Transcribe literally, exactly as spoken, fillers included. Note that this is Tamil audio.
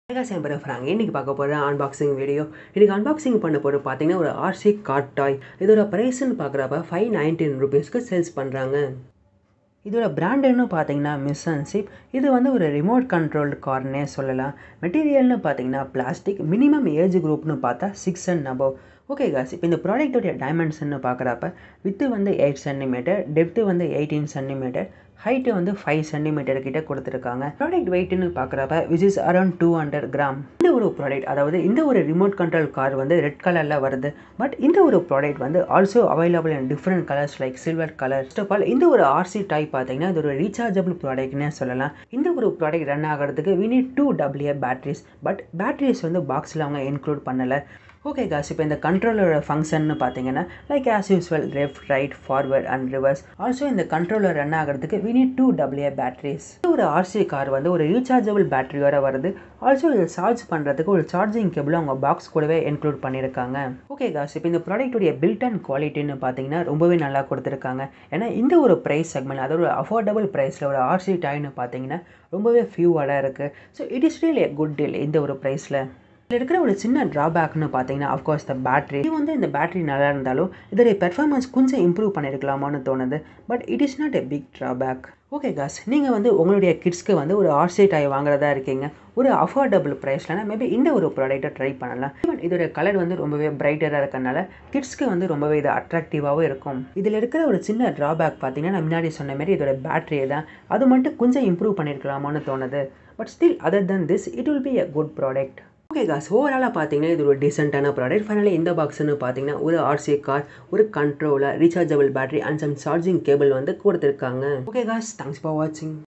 இன்னைக்கு பார்க்க போகிற அன்பாக்சிங் வீடியோ. இன்றைக்கி அன்பாக்சிங் பண்ண போகிற பார்த்தீங்கன்னா ஒரு ஆர்சி கார்ட் டாய். இதோட ப்ரைஸ்ன்னு பார்க்குறப்ப ஃபைவ் நைன்டீன் ருபீஸ்க்கு சேல்ஸ் பண்ணுறாங்க. இதோட பிராண்டுன்னு பார்த்தீங்கன்னா மிஸ் அண்ட் சிப். இது வந்து ஒரு ரிமோட் கண்ட்ரோல்டு கார்னே சொல்லலாம். மெட்டீரியல்னு பார்த்தீங்கன்னா பிளாஸ்டிக். மினிமம் ஏஜ் குரூப்னு பார்த்தா six and above. Okay guys, இப்போ இந்த ப்ராடக்டோடைய டைமென்ஷன்னு பார்க்குறப்ப வித்து வந்து எயிட் சென்டிமீட்டர், டெப்த்து வந்து எயிட்டீன் சென்டிமீட்டர், ஹைட்டு வந்து ஃபைவ் சென்டிமீட்டர் கிட்ட கொடுத்துருக்காங்க. ப்ராடக்ட் வெயிட்னு பார்க்குறப்ப which is around two hundred gram. இந்த ஒரு ப்ராடக்ட், அதாவது இந்த ஒரு ரிமோட் கண்ட்ரோல் கார் வந்து ரெட் கலரில் வருது. பட் இந்த ஒரு ப்ராடக்ட் வந்து also available in different colours like silver colour. First of all இந்த ஒரு ஆர்சி டாய் பார்த்தீங்கன்னா இது ஒரு ரீசார்ஜபிள் ப்ராடக்ட்னே சொல்லலாம். இந்த ஒரு ப்ராடக்ட் ரன் ஆகிறதுக்கு we need two W batteries. But batteries வந்து பாக்ஸில் அவங்க இன்க்ளூட் பண்ணலை. ஓகே காஸ், இப்போ இந்த கண்ட்ரோலரோட ஃபங்க்ஷன்னு பார்த்தீங்கன்னா like as usual left, right, forward and reverse. Also இந்த கண்ட்ரோலர் ரன் ஆகிறதுக்கு we need two W batteries. ஒரு ஆர்சி கார் வந்து ஒரு ரீசார்ஜபிள் பேட்டரியோட வருது. ஆல்சோ இதை சார்ஜ் பண்ணுறதுக்கு ஒரு சார்ஜிங் கேபிள் அவங்க பாக்ஸ் கூடவே இன்க்ளூட் பண்ணியிருக்காங்க. ஓகே காஸ், இப்போ இந்த ப்ராடக்ட்டுடைய பில்ட் அண்ட் குவாலிட்டின்னு பார்த்தீங்கன்னா ரொம்பவே நல்லா கொடுத்துருக்காங்க. ஏன்னா இந்த ஒரு ப்ரைஸ் செக்மெண்ட், அதாவது ஒரு அஃபோர்டபுள் ப்ரைஸில் ஒரு ஆர்சி டாய்னு பார்த்தீங்கன்னா ரொம்பவே ஃபியூவாக இருக்குது. So it is really a good deal இந்த ஒரு ப்ரைஸில். இதில் இருக்கிற ஒரு சின்ன ட்ராபேக்னு பார்த்தீங்கன்னா அஃப்கோர்ஸ் த பேட்டரி. இது வந்து இந்த பேட்டரி நல்லா இருந்தாலும் இதோடைய பெர்ஃபார்மன்ஸ் கொஞ்சம் இம்ப்ரூவ் பண்ணியிருக்கலாமான்னு தோணுது. But it is not a big drawback. Okay guys, நீங்கள் வந்து உங்களுடைய கிட்ஸ்க்கு வந்து ஒரு ஆர்சி டாய் வாங்குறதா இருக்கீங்க ஒரு அஃபோர்டபுள் ப்ரைஸ்லனா மேபி இந்த ஒரு ப்ராடக்ட்டை ட்ரை பண்ணலாம். ஈவன் இதோட கலர் வந்து ரொம்பவே பிரைட்டராக இருக்கறனால கிட்ஸ்க்கு வந்து ரொம்பவே இது அட்ராக்டிவாகவும் இருக்கும். இதில் இருக்கிற ஒரு சின்ன ட்ராபேக் பார்த்தீங்கன்னா நான் முன்னாடி சொன்ன மாதிரி இதோட பேட்டரியை தான். அது மட்டும் கொஞ்சம் இம்ப்ரூவ் பண்ணியிருக்கலாமான்னு தோணுது. But still other then this it will be a good product. Okay guys, ஓவராலாக பார்த்தீங்கன்னா இது ஒரு டீசென்ட்டான ப்ராடக்ட். ஃபைனலி இந்த பாக்ஸ்ன்னு பார்த்தீங்கன்னா ஒரு ஆர்சி கார், ஒரு controller, rechargeable battery and some charging cable வந்து கொடுத்துருக்காங்க. ஓகே காஸ், தேங்க்ஸ் ஃபார் வாட்சிங்.